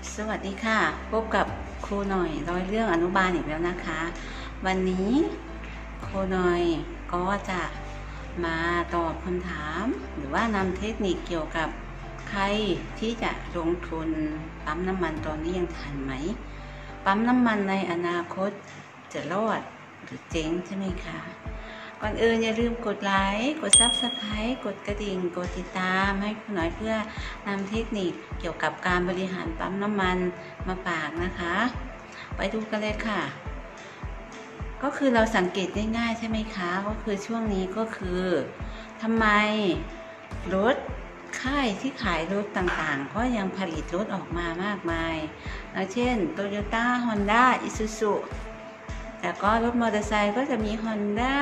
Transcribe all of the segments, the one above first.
สวัสดีค่ะพบกับครูหน่อยร้อยเรื่องอนุบาลอีกแล้วนะคะวันนี้ครูหน่อยก็จะมาตอบคำถามหรือว่านำเทคนิคเกี่ยวกับใครที่จะลงทุนปั๊มน้ำมันตอนนี้ยังทันไหมปั๊มน้ำมันในอนาคตจะรอดหรือเจ๊งใช่ไหมคะก่อนอื่นอย่าลืมกดไลค์กด Subscribe กดกระดิ่งกดติดตามให้ครูหน่อยเพื่อนำเทคนิคเกี่ยวกับการบริหารปั๊มน้ำมันมาฝากนะคะไปดูกันเลยค่ะก็คือเราสังเกตง่ายๆใช่ไหมคะก็คือช่วงนี้ก็คือทำไมรถค่ายที่ขายรถต่างๆก็ยังผลิตรถออกมามากมายเช่น Toyota Honda Isuzu แต่ก็รถมอเตอร์ไซค์ก็จะมี Honda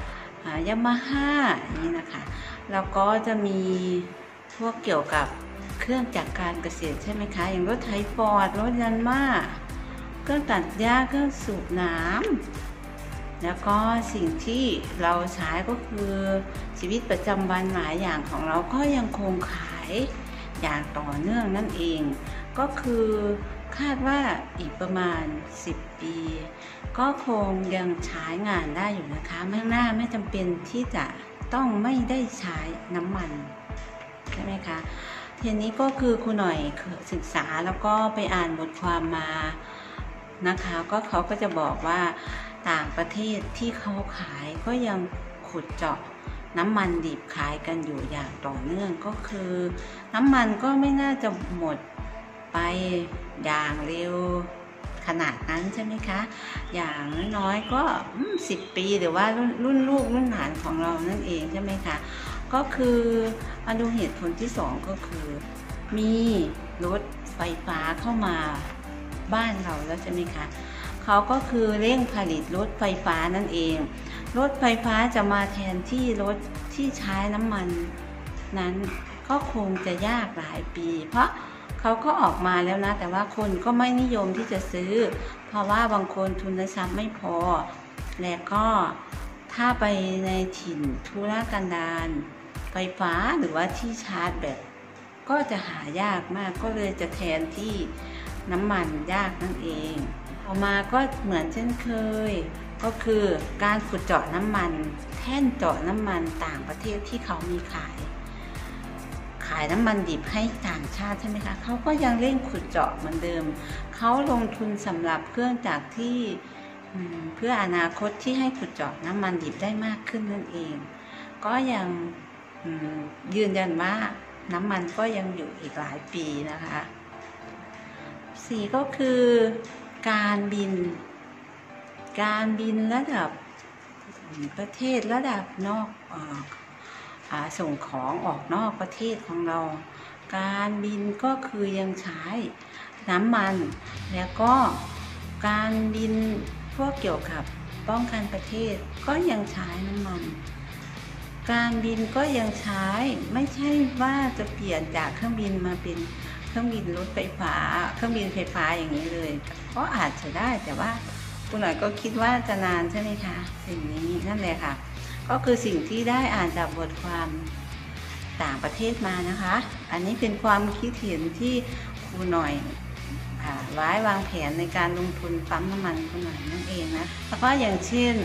Yamaha นี่นะคะแล้วก็จะมีพวกเกี่ยวกับเครื่องจักรการเกษตรใช่ไหมคะอย่างรถไถฟอร์ดรถยันมาเครื่องตัดหญ้าเครื่องสูบน้ำแล้วก็สิ่งที่เราใช้ก็คือชีวิตประจำวันหลายอย่างของเราก็ยังคงขายอย่างต่อเนื่องนั่นเองก็คือคาดว่าอีกประมาณ10 ปีก็คงยังใช้งานได้อยู่นะคะข้างหน้าไม่จำเป็นที่จะต้องไม่ได้ใช้น้ำมันใช่ไหมคะทีนี้ก็คือครูหน่อยศึกษาแล้วก็ไปอ่านบทความมานะคะก็เขาก็จะบอกว่าต่างประเทศที่เขาขายก็ยังขุดเจาะน้ำมันดิบขายกันอยู่อย่างต่อเนื่องก็คือน้ำมันก็ไม่น่าจะหมดไปอย่างเร็วขนาดนั้นใช่ไหมคะอย่างน้อยๆก็10 ปีหรือว่ารุ่นลูกรุ่นหลานของเรานั่นเองใช่ไหมคะก็คือมาดูเหตุผลที่2ก็คือมีรถไฟฟ้าเข้ามาบ้านเราแล้วใช่ไหมคะเขาก็คือเร่งผลิตรถไฟฟ้านั่นเองรถไฟฟ้าจะมาแทนที่รถที่ใช้น้ำมันนั้นก็คงจะยากหลายปีเพราะเขาก็ออกมาแล้วนะแต่ว่าคนก็ไม่นิยมที่จะซื้อเพราะว่าบางคนทุนทรัพย์ไม่พอและก็ถ้าไปในถิ่นทุรกันดารไฟฟ้าหรือว่าที่ชาร์จแบตก็จะหายากมากก็เลยจะแทนที่น้ำมันยากนั่นเองต่อมาก็เหมือนเช่นเคยก็คือการขุดเจาะน้ำมันแท่นเจาะน้ำมันต่างประเทศที่เขามีขายน้ำมันดิบให้ต่างชาติใช่ไหมคะเขาก็ยังเร่งขุดเจาะเหมือนเดิมเขาลงทุนสำหรับเครื่องจักรที่เพื่ออนาคตที่ให้ขุดเจาะน้ำมันดิบได้มากขึ้นนั่นเองก็ยังยืนยันว่าน้ำมันก็ยังอยู่อีกหลายปีนะคะ4ก็คือการบินระดับประเทศระดับนอกส่งของออกนอกประเทศของเราการบินก็คือยังใช้น้ำมันแล้วก็การบินพวกเกี่ยวกับป้องกันประเทศก็ยังใช้น้ำมันการบินก็ยังใช้ไม่ใช่ว่าจะเปลี่ยนจากเครื่องบินมาเป็นเครื่องบินรถไฟฟ้าเครื่องบินไฟฟ้าอย่างนี้เลยก็อาจจะได้แต่ว่าคุณหน่อยก็คิดว่าจะนานใช่ไหมคะสิ่งนี้นั่นแหละค่ะก็คือสิ่งที่ได้อ่านจากบทความต่างประเทศมานะคะอันนี้เป็นความคิดเห็นที่ครูหน่อยวางแผนในการลงทุนปั๊มน้ำมันครูหน่อยนั่นเองนะแล้วก็อย่างเช่น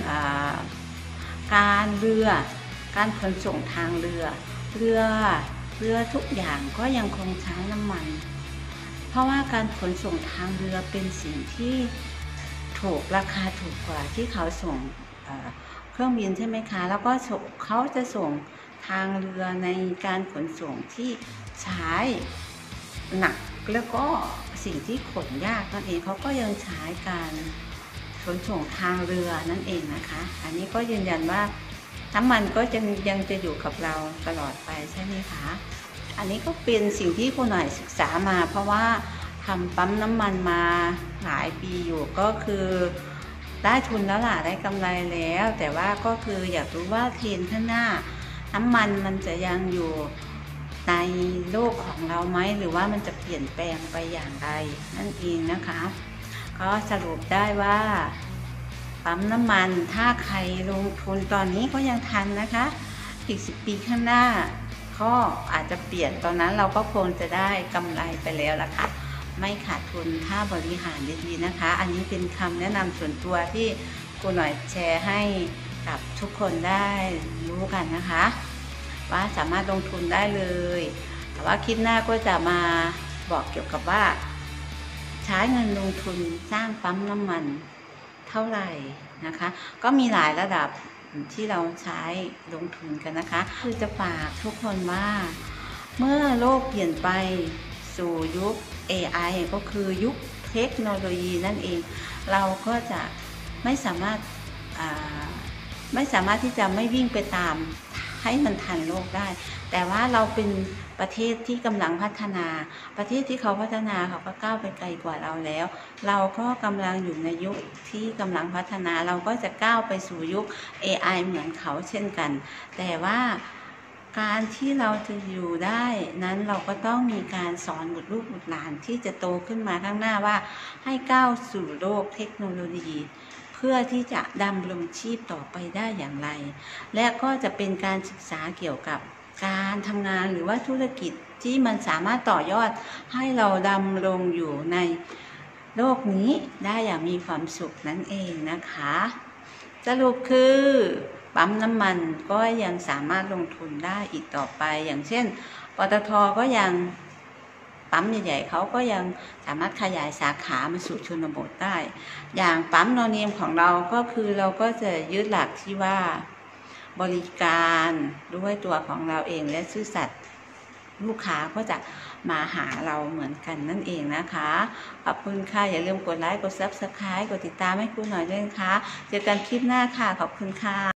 การขนส่งทางเรือทุกอย่างก็ยังคงใช้น้ำมันเพราะว่าการขนส่งทางเรือเป็นสิ่งที่ราคาถูกกว่าที่เขาส่งเครื่องบินใช่ไหมคะแล้วก็เขาจะส่งทางเรือในการขนส่งที่ใช้หนักแล้วก็สิ่งที่ขนยากนั่นเองเขาก็ยังใช้การขนส่งทางเรือนั่นเองนะคะอันนี้ก็ยืนยันว่าน้ำมันก็ยังจะอยู่กับเราตลอดไปใช่ไหมคะอันนี้ก็เป็นสิ่งที่ครูหน่อยศึกษามาเพราะว่าทำปั๊มน้ำมันมาหลายปีอยู่ก็คือได้ทุนแล้วล่ะได้กำไรแล้วแต่ว่าก็คืออยากรู้ว่าเทรนด์ข้างหน้าน้ำมันจะยังอยู่ในโลกของเราไหมหรือว่ามันจะเปลี่ยนแปลงไปอย่างไรนั่นเองนะคะก็สรุปได้ว่าปั๊มน้ำมันถ้าใครลงทุนตอนนี้ก็ยังทันนะคะอีก10 ปีข้างหน้าก็อาจจะเปลี่ยนตอนนั้นเราก็คงจะได้กำไรไปแล้วล่ะค่ะไม่ขาดทุนถ้าบริหารดีๆนะคะอันนี้เป็นคำแนะนำส่วนตัวที่ครูหน่อยแชร์ให้กับทุกคนได้รู้กันนะคะว่าสามารถลงทุนได้เลยแต่ว่าคลิปหน้าก็จะมาบอกเกี่ยวกับว่าใช้เงินลงทุนสร้างปั๊มน้ำมันเท่าไหร่นะคะก็มีหลายระดับที่เราใช้ลงทุนกันนะคะคือจะฝากทุกคนว่าเมื่อโลกเปลี่ยนไปสู่ยุค AI ก็คือยุคเทคโนโลยีนั่นเองเราก็จะไม่สามารถที่จะไม่วิ่งไปตามให้มันทันโลกได้แต่ว่าเราเป็นประเทศที่กำลังพัฒนาประเทศที่เขาพัฒนาเขาก็ก้าวไปไกลกว่าเราแล้วเราก็กำลังอยู่ในยุคที่กำลังพัฒนาเราก็จะก้าวไปสู่ยุค AI เหมือนเขาเช่นกันแต่ว่าการที่เราจะอยู่ได้นั้นเราก็ต้องมีการสอนบุตรลูกบุตรหลานที่จะโตขึ้นมาข้างหน้าว่าให้ก้าวสู่โลกเทคโนโลยีเพื่อที่จะดำรงชีพต่อไปได้อย่างไรและก็จะเป็นการศึกษาเกี่ยวกับการทำงานหรือว่าธุรกิจที่มันสามารถต่อยอดให้เราดำรงอยู่ในโลกนี้ได้อย่างมีความสุขนั่นเองนะคะสรุปคือปั๊มน้ำมันก็ยังสามารถลงทุนได้อีกต่อไปอย่างเช่นปตท.ก็ยังปั๊มใหญ่ๆเขาก็ยังสามารถขยายสาขามาสู่ชนบทได้อย่างปั๊มโนเนมของเราก็คือเราก็จะยึดหลักที่ว่าบริการด้วยตัวของเราเองและซื่อสัตย์ลูกค้าก็จะมาหาเราเหมือนกันนั่นเองนะคะขอบคุณค่ะอย่าลืมกดไลค์กด Subscribe กดติดตามให้ครูหน่อยด้วยนะคะเจอกันคลิปหน้าค่ะขอบคุณค่ะ